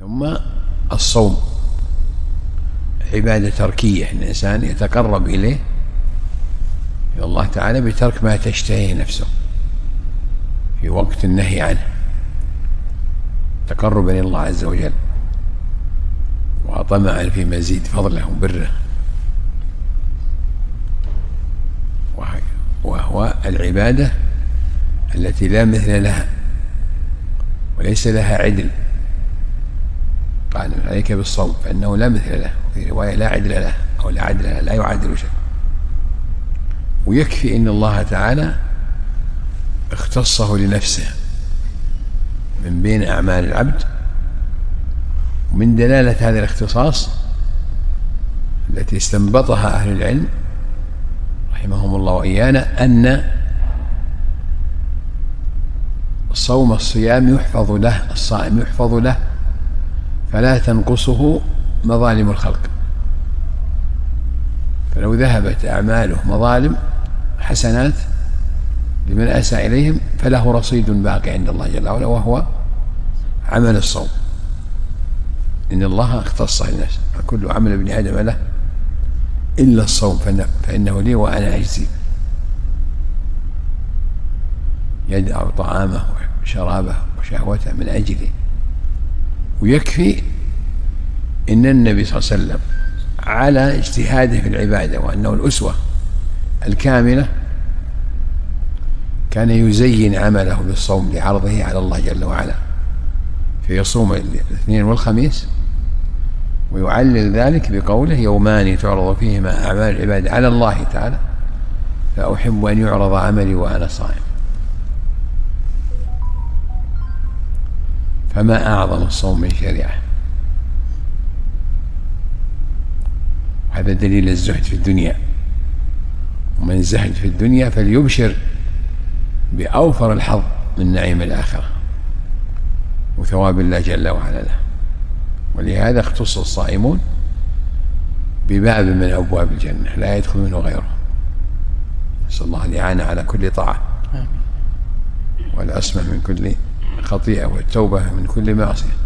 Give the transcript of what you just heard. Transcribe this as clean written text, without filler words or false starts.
ثم الصوم عبادة تركية، الإنسان يتقرب إلى الله تعالى بترك ما تشتهيه نفسه في وقت النهي عنه، تقربا إلى الله عز وجل وطمعا في مزيد فضله وبره، وهو العبادة التي لا مثل لها وليس لها عدل. قال عليك بالصوم فإنه لا مثل له، في رواية لا عدل له أو لا عدل له، لا يعادل شيء. ويكفي أن الله تعالى اختصه لنفسه من بين أعمال العبد. ومن دلالة هذا الاختصاص التي استنبطها أهل العلم رحمهم الله وإيانا أن صوم الصيام يحفظ له، الصائم يحفظ له فلا تنقصه مظالم الخلق. فلو ذهبت أعماله مظالم حسنات لمن أساء إليهم فله رصيد باقي عند الله جل وعلا، وهو عمل الصوم. إن الله اختص لنفسه، كل عمل ابن آدم له إلا الصوم فإنه لي وأنا أجزي. يدع طعامه وشرابه وشهوته من أجلي. ويكفي إن النبي صلى الله عليه وسلم على اجتهاده في العبادة وأنه الأسوة الكاملة كان يزين عمله بالصوم لعرضه على الله جل وعلا، فيصوم الاثنين والخميس ويعلل ذلك بقوله يومان تعرض فيهما أعمال العباد على الله تعالى فأحب أن يعرض عملي وأنا صائم. فما أعظم الصوم من شريعة. هذا دليل الزهد في الدنيا، ومن زهد في الدنيا فليبشر بأوفر الحظ من نعيم الآخرة وثواب الله جل وعلا له. ولهذا اختص الصائمون بباب من أبواب الجنة لا يدخل منه غيره. نسأل الله الإعانة على كل طاعة والعصمة من كل خطيئة والتوبة من كل معصية.